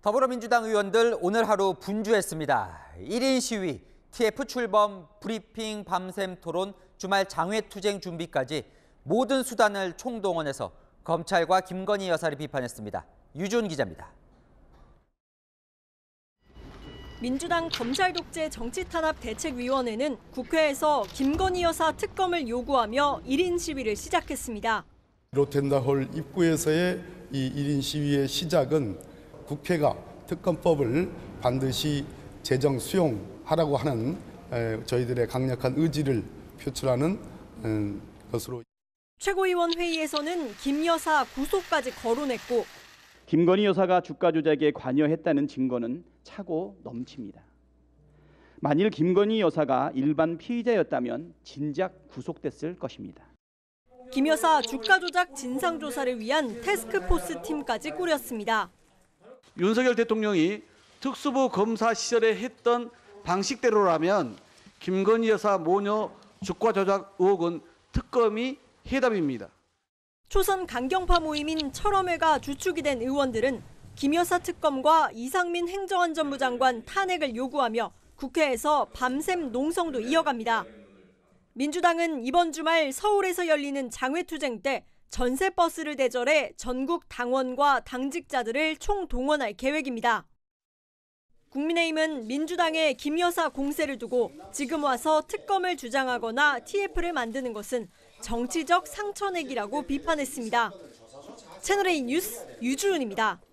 더불어민주당 의원들 오늘 하루 분주했습니다. 1인 시위, TF 출범, 브리핑, 밤샘 토론, 주말 장외투쟁 준비까지 모든 수단을 총동원해서 검찰과 김건희 여사를 비판했습니다. 유준 기자입니다. 민주당 검찰 독재 정치탄압 대책위원회는 국회에서 김건희 여사 특검을 요구하며 1인 시위를 시작했습니다. 로텐다홀 입구에서의 이 1인 시위의 시작은 국회가 특검법을 반드시 제정 수용하라고 하는 저희들의 강력한 의지를 표출하는 것으로. 최고위원 회의에서는 김 여사 구속까지 거론했고 김건희 여사가 주가 조작에 관여했다는 증거는 차고 넘칩니다. 만일 김건희 여사가 일반 피의자였다면 진작 구속됐을 것입니다. 김 여사 주가 조작 진상 조사를 위한 태스크포스 팀까지 꾸렸습니다. 윤석열 대통령이 특수부 검사 시절에 했던 방식대로라면 김건희 여사 모녀 주가 조작 의혹은 특검이 해답입니다. 초선 강경파 모임인 철험회가 주축이 된 의원들은 김 여사 특검과 이상민 행정안전부 장관 탄핵을 요구하며 국회에서 밤샘 농성도 이어갑니다. 민주당은 이번 주말 서울에서 열리는 장외투쟁 때 전세버스를 대절해 전국 당원과 당직자들을 총동원할 계획입니다. 국민의힘은 민주당의 김 여사 공세를 두고 지금 와서 특검을 주장하거나 TF를 만드는 것은 정치적 상처내기라고 비판했습니다. 채널A 뉴스 유주은입니다.